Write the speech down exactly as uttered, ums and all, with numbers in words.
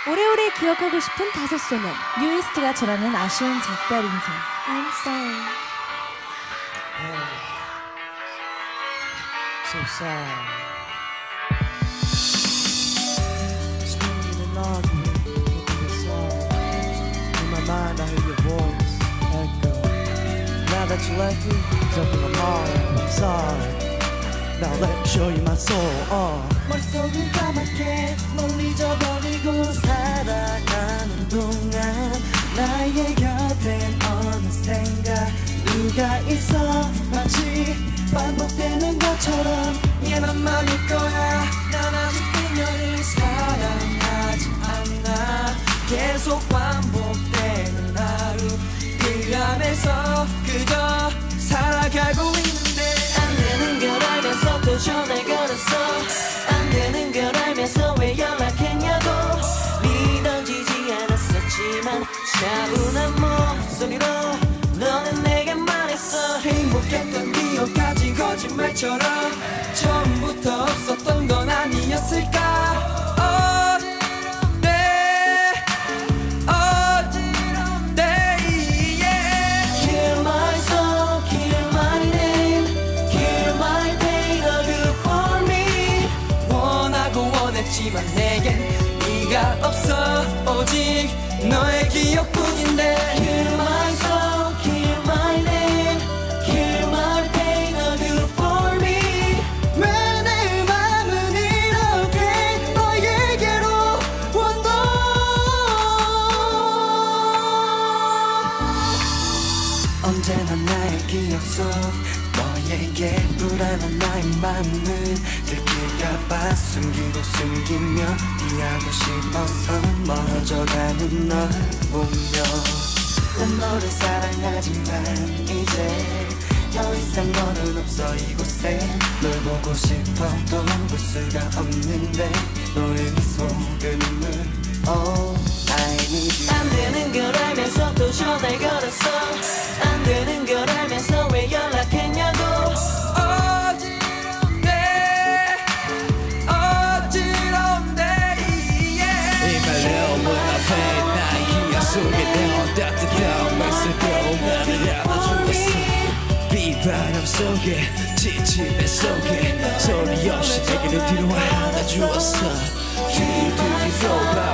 오래오래 기억하고 싶은 다섯 소년. 뉴이스트가 전하는 아쉬운 작별 인사. I'm sorry. Hey, so sad. Screaming and arguing, looking aside. In my mind, I hear your voice echo. Now that you left me, something I'm hard. I'm sorry. Now let me show you my soul. Uh. 머릿속을 까맣게 널 잊어버리고 살아가는 동안 나의 곁엔 어느샌가 누가 있어 마치 반복되는 것처럼 얘만 말일 거야. 난 아직 그녀를 사랑하지 않아. 계속 반복되는 하루 그 안에서 그저 살아가고 있는데 안 되는 걸 알면서 또 전화 걸었어. 안 되는 걸 알면서 왜 연락했냐고. 믿어지지 않았었지만 차분한 목소리로 너는 내게 말했어. 행복했던 기억까지 거짓말처럼 처음부터 없었던 건 아니었을까. 하지만 내겐 네가 없어. 오직 너의 기억뿐인데. Kill my soul, kill my name, kill my pain, a good for me. 왜 내 맘은 이렇게 너에게로 원도. 언제나 나의 기억 속 너에게 불안한 나의 마음을 들킬까봐 숨기고 숨기며 피하고 싶어서 멀어져가는 널 보며 난 너를 사랑하지만 이제 더 이상 너는 없어 이곳에. 널 보고 싶어도 볼 수가 없는데 너의 미소 그 눈물 Oh I need you. 안 되는 걸 알면서 또 전화 걸었어. 안 되는 걸 알면서 왜 연락했냐고. 어지럽네 어지럽네 yeah. 이 말로 문 앞에 나의 기억 속에 내어 따뜻한 미소로 나를 안아주었어. 비바람 속에 지친 내 속에 소리 없이 내게를 뒤로 안아주었어. 뒤로 뒤로